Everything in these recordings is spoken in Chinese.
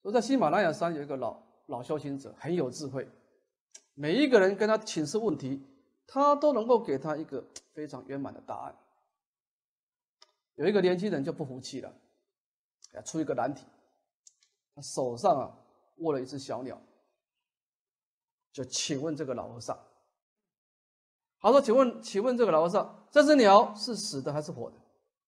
说在喜马拉雅山有一个老修行者，很有智慧，每一个人跟他请示问题，他都能够给他一个非常圆满的答案。有一个年轻人就不服气了，出一个难题，他手上握了一只小鸟，就请问这个老和尚，他说：“请问这个老和尚，这只鸟是死的还是活的？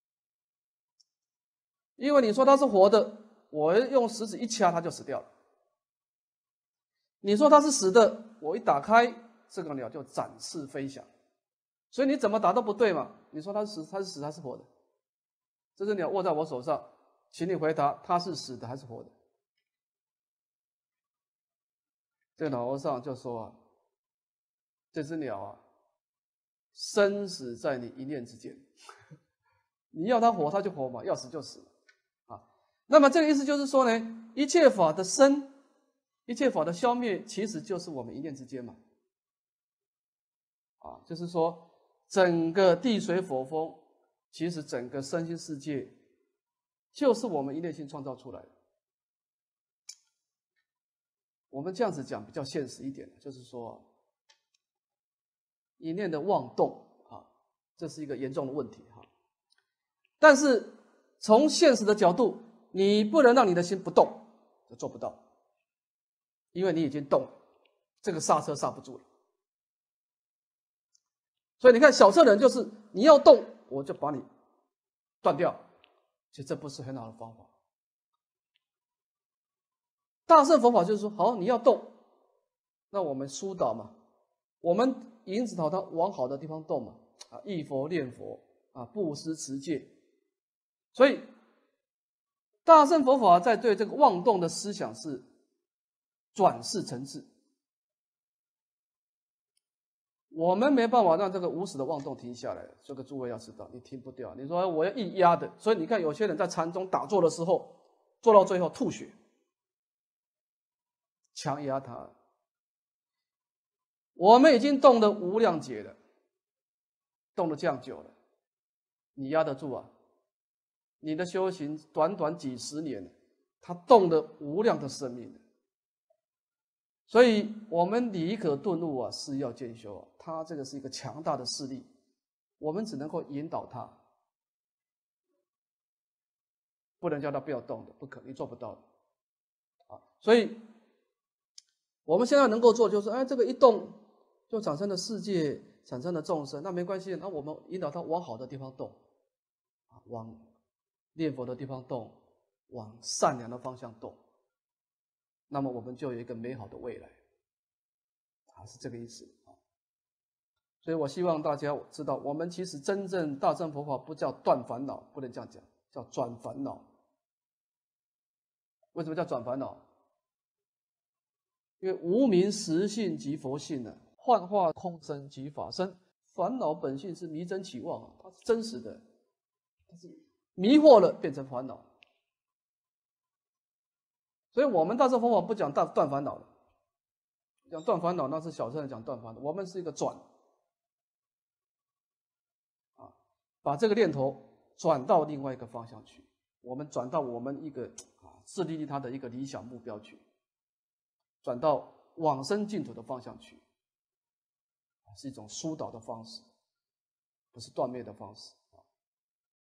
因为你说它是活的，我用食指一掐它就死掉了。你说它是死的，我一打开，这个鸟就展翅飞翔。所以你怎么答都不对嘛？你说它是死还是活的？这只鸟握在我手上，请你回答，它是死的还是活的？”这个老和尚就说：“这只鸟生死在你一念之间，你要它活它就活嘛，要死就死啊。那么这个意思就是说呢，一切法的生，一切法的消灭，其实就是我们一念之间嘛。就是说整个地水火风，其实整个身心世界，就是我们一念心创造出来的。我们这样子讲比较现实一点，就是说一念的妄动这是一个严重的问题但是从现实的角度，你不能让你的心不动，就做不到，因为你已经动了，这个刹车刹不住了。所以你看，小乘人就是你要动，我就把你断掉，其实这不是很好的方法。大乘佛法就是说，好，你要动，那我们疏导嘛，我们引导他往好的地方动嘛，忆佛念佛布施持戒。所以大乘佛法在对这个妄动的思想是转世成智，我们没办法让这个无始的妄动停下来，这个诸位要知道，你停不掉。你说我要一压的，所以你看有些人在禅中打坐的时候，做到最后吐血，强压他。我们已经动了无量劫了，动了这样久了，你压得住啊？你的修行短短几十年，他动了无量的生命。所以我们理可顿悟是要渐修他这个是一个强大的势力，我们只能够引导他，不能叫他不要动的，不可能，你做不到的所以我们现在能够做就是，这个一动就产生了世界，产生了众生，那没关系，那我们引导他往好的地方动，往念佛的地方动，往善良的方向动，那么我们就有一个美好的未来是这个意思所以我希望大家知道，我们其实真正大乘佛法不叫断烦恼，不能这样讲，叫转烦恼。为什么叫转烦恼？因为无明实性即佛性幻化空生即法身，烦恼本性是迷真起妄它是真实的，它是迷惑了变成烦恼。所以我们大乘佛法不讲断烦恼的，讲断烦恼那是小乘人讲断烦恼，我们是一个转把这个念头转到另外一个方向去，我们转到我们一个自利利他的一个理想目标去，转到往生净土的方向去，是一种疏导的方式，不是断灭的方式。